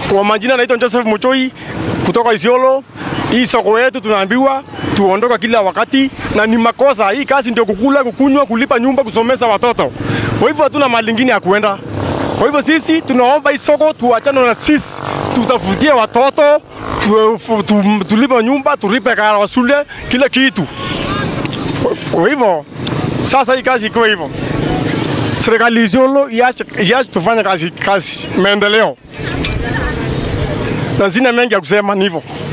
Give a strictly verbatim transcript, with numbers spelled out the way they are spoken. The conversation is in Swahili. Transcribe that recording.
Kwa majina naitwa Joseph Muchoi kutoka Isiolo. Hii soko yetu tunaambiwa tuondoka kila wakati na ni makosa. Hii kazi ndio kukula, kukunywa, kulipa nyumba, kusomesha watoto. Kwa hivyo hatuna mali nyingine ya kuenda. Kwa hivyo sisi tunaomba hii soko tuachane na sisi. Tutafutie watoto, tu, tu, tulipe nyumba, tulipe karo ya shule, kila kitu. Kwa hivyo sasa hii kazi iko hivyo. Serikali Isiolo iache iache tufanye kazi kazi maendeleo. Na sina mengi ya kusema, ni hivyo.